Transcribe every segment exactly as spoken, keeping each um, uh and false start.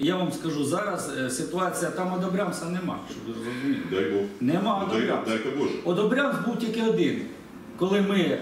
я вам скажу, зараз ситуація, там одобрямця нема, щоб ви зрозуміли. Дай Бог. Нема одобрямця. Дай Боже. Одобрямц був тільки один. Коли ми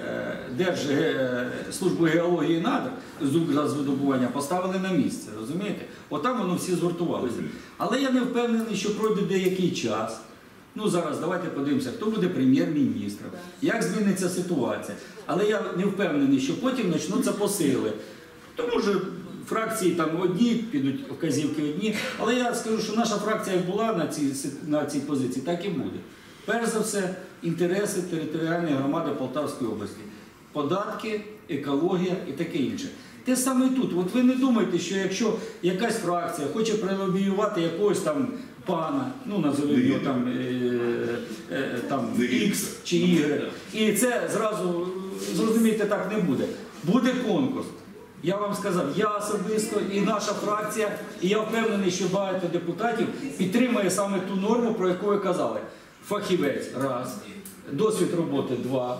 Держслужбу геології і надр з Укргазвидобування поставили на місце, розумієте? Отам воно всі згуртувалися. Але я не впевнений, що пройде деякий час. Ну зараз давайте подивимося, хто буде прем'єр-міністром, як зміниться ситуація. Але я не впевнений, що потім почнуться посили. Тому що фракції там одні, підуть вказівки одні. Але я скажу, що наша фракція як була на цій, на цій позиції, так і буде. Перш за все, інтереси територіальної громади Полтавської області. Податки, екологія і таке інше. Те саме і тут. От ви не думайте, що якщо якась фракція хоче прилобіювати якогось там пана, ну назовемо його там, е, е, там Ікс чи Ігор, і це зразу, зрозумійте, так не буде. Буде конкурс. Я вам сказав, я особисто і наша фракція, і я впевнений, що багато депутатів підтримує саме ту норму, про яку ви казали. Фахівець – раз, досвід роботи – два,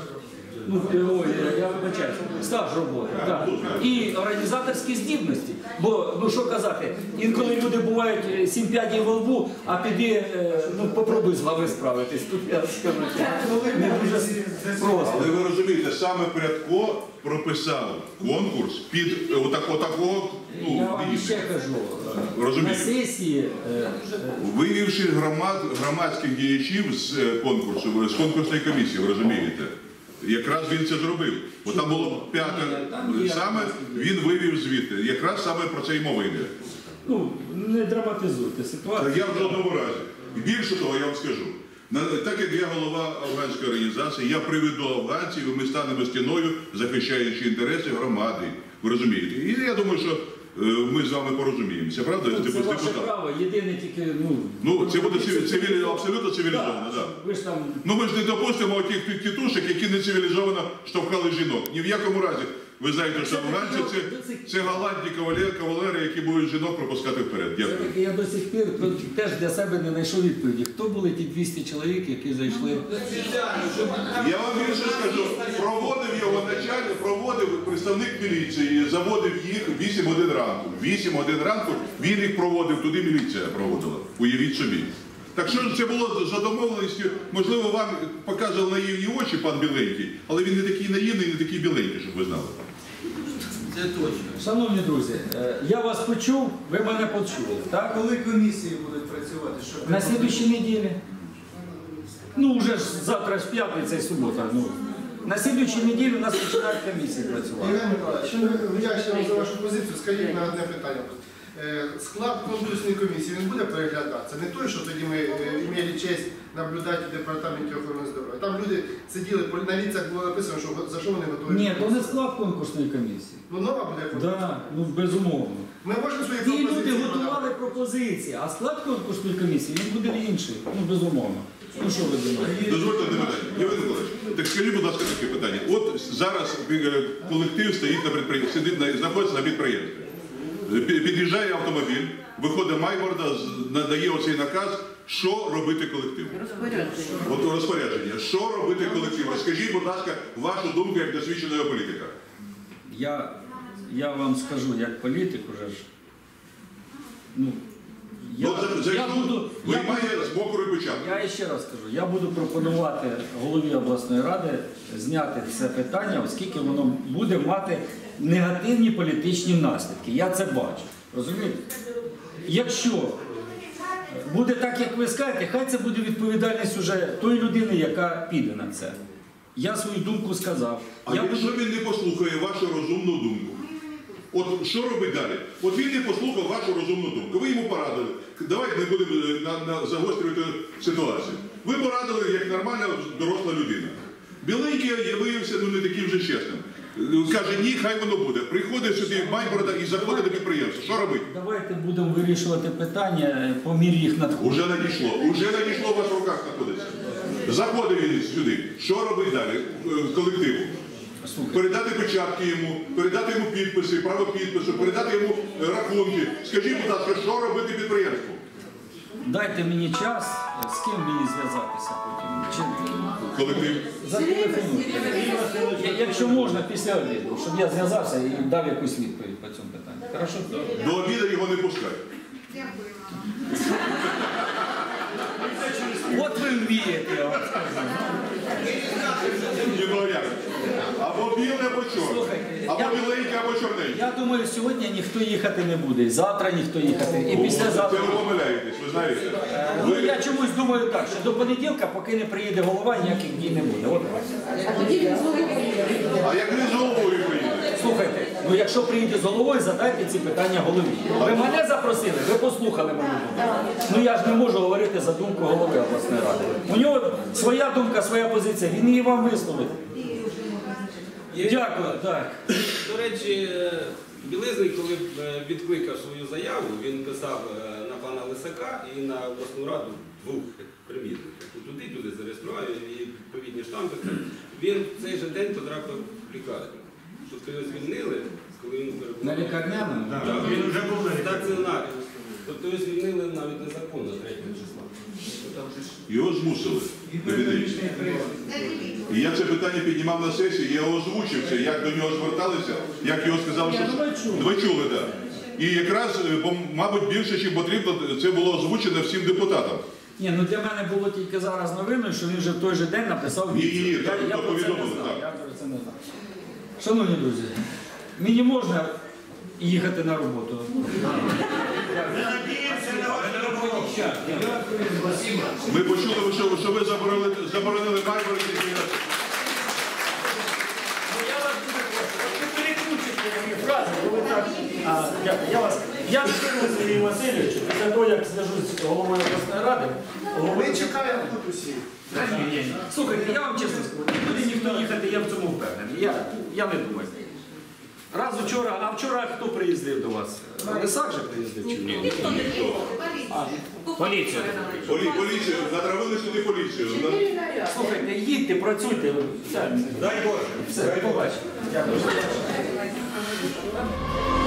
ну, ой, я вибачаю, стаж роботи, так. І організаторські здібності. Бо, ну що казати, інколи люди бувають сім п'ядів во лбу, а піди, ну попробуй з глави справитись. Тут я скажу, не дуже просто. Але ви розумієте, саме Прядко прописав конкурс під отак, отакого, ну, я вам ще кажу, розумію. На сесії... Вивівши громад, громадських діячів з конкурсу, з конкурсної комісії, ви розумієте? Якраз він це зробив. Бо там було п'яте, саме він вивів звідти. Якраз саме про це й мова йде. Ну, не драматизуйте ситуацію. Я в жодному разі. І більше того, я вам скажу. Так як я голова афганської організації, я приведу афганців, і ми станемо стіною, захищаючи інтереси громади. Ви розумієте? І я думаю, що ми з вами порозуміємося, правда? Ну, це ваше право, єдине тільки, ну... Ну, це буде цивілі... абсолютно цивілізовано, так. Да. Ви ж там... Ну, ми ж не допустимо тих тітушек, які не цивілізовано штовхали жінок. Ні в якому разі. Ви знаєте, що афганці це, це галантні кавалери, кавалери, які будуть жінок пропускати вперед. Дякую. Все-таки я до сих пір теж для себе не знайшов відповіді. Хто були ті двісті чоловік, які зайшли? Я вам більше скажу, проводив його начальник, проводив представник міліції, заводив їх вісім годин ранку. вісім годин ранку він їх проводив, туди міліція проводила. Уявіть собі. Так що це було за домовленістю, можливо, вам показував наївні очі пан Біленький, але він не такий наївний, не такий біленький, щоб ви знали. Це точно. Шановні друзі, я вас почув, ви мене почули. Так? Коли комісії будуть працювати? Що На слідуючій неділі. Ну, вже ж завтра ж п'ятниця і субота. Ну. На слідуючій неділі у нас починають комісії працювати. Ігор Миколаївич, вдячний вам за вашу позицію. Скажіть на одне питання. Склад конкурсної комісії, він буде переглядатися? Не той, що тоді ми мали честь наблюдати в департаменті охорони здоров'я. Там люди сиділи, на ліцях було написано, що за що вони готові. Ні, то не склад конкурсної комісії. Ну, нова буде конкурсна. Так, ну безумовно. Ми можемо свої Ті люди пропозиції готували пропозиції, а склад конкурсної комісії він буде інший. Ну безумовно. Ну що ви думаєте? Дозвольте одне питання. Євген Миколаївич, так скажіть, будь ласка, таке питання. От зараз колектив стоїть на підприємстві, сидить на, знаходиться на підприємстві. Під'їжджає автомобіль, виходить майборда, надає оцей наказ, що робити колективу. Розпорядження. От розпорядження. Що робити колективу? Скажіть, будь ласка, вашу думку як досвідченого політика. Я, я вам скажу, як політик уже ж, ну, я, Ну, за, за я буду, я виймає буду, з мокрої печатки. я ще раз скажу, я буду пропонувати голові обласної ради зняти це питання, оскільки воно буде мати негативні політичні наслідки. Я це бачу. Розумієте? Якщо буде так, як ви скажете, хай це буде відповідальність уже тої людини, яка піде на це. Я свою думку сказав. А я якщо буду... він не послухає вашу розумну думку? От що робить далі? От він не послухав вашу розумну думку. Ви йому порадили. Давайте не будемо на, на, загострювати ситуацію. Ви порадили, як нормальна доросла людина. Біленький виявився ну, не таким вже чесним. Каже, ні, хай воно буде. Приходить сюди майборода і заходить до підприємства. Що робити? Давайте будемо вирішувати питання по мірі їх надходження. Уже надійшло. Уже надійшло, у вас в руках знаходиться. Заходить він сюди. Що робить далі колективу? Передати печатки йому, передати йому підписи, право підпису, передати йому рахунки. Скажіть, будь ласка, що робити підприємству? Дайте мені час, з ким мені зв'язатися потім. Чи... Колектив. Зателефонуйте. Якщо можна, після обіду, щоб я зв'язався і дав якусь відповідь по цьому питанню. Хорошо? До обіду його не пускають. Дякую, мама. От ви вмієте, я вам скажу. Ні, ну як? Або біле, або чорне. Слухайте, Або я- біленьке, або чорненьке. Я думаю, сьогодні ніхто їхати не буде, і завтра ніхто їхати, і Це післязавтра. ви помиляєтесь, ви знаєте. Ну, я чомусь думаю так, що до понеділка, поки не приїде голова, ніяких дій не буде. От. А як не з головою приїде? Слухайте, ну якщо приїде з головою, задайте ці питання голові. Ви мене запросили, ви послухали мою думку. Ну я ж не можу говорити за думку голови обласної ради. У нього своя думка, своя позиція, він її вам висловить. Дякую, так. До речі, Білизний, коли е, відкликав свою заяву, він писав е, на пана Лисака і на обласну раду двох примірників. Туди, туди зареєстрував і відповідні штампи. Він в цей же день потрапив в лікарню. Тобто його звільнили, коли він перебував. На лікарняному? Так, він вже був в стаціонарі. Тобто його звільнили навіть незаконно третього числа. Його змусили. І я це питання піднімав на сесії, я озвучив це, як до нього зверталися, як його сказали, що... Ви чули, так. І якраз, бо, мабуть, більше, чим потрібно, це було озвучено всім депутатам. Ні, ну для мене було тільки зараз новиною, що він вже в той же день написав Ні, ні, ні, відповідь. так, Я, я то про це не повідомили, знав, так. я про це не знав. Шановні друзі, мені можна їхати на роботу? Ми почули, що, що ви заборонили, заборонили майбори. Ну, я вас дуже прошу, от ви перекручуєте мої фрази, коли так... А, дякую, я вас... Я скажу Сергію Васильовичу, після того, як зв'яжусь з головою обласної ради, Ми головою... чекаємо тут усі. Ні, ні, ні. Слухайте, я вам чесно скажу, не буде ніхто їхати, я в цьому впевнений. Я, я не думаю. Раз вчора, а вчора хто приїздив до вас? Лисак же приїздив чи ні? Ніхто не приїхав. Поліція. Полі, поліцію, натравили сюди поліцію. Слухайте, їдьте, працюйте. Все, Дай Боже. все, побачимо. Дякую.